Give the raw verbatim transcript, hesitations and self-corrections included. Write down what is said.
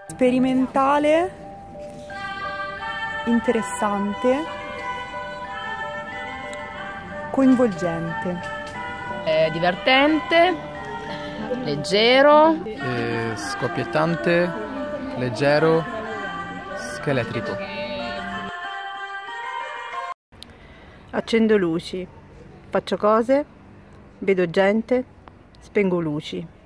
Sperimentale, interessante, coinvolgente. È divertente, leggero, e scoppiettante, leggero, scheletrico. Accendo luci, faccio cose, vedo gente, spengo luci.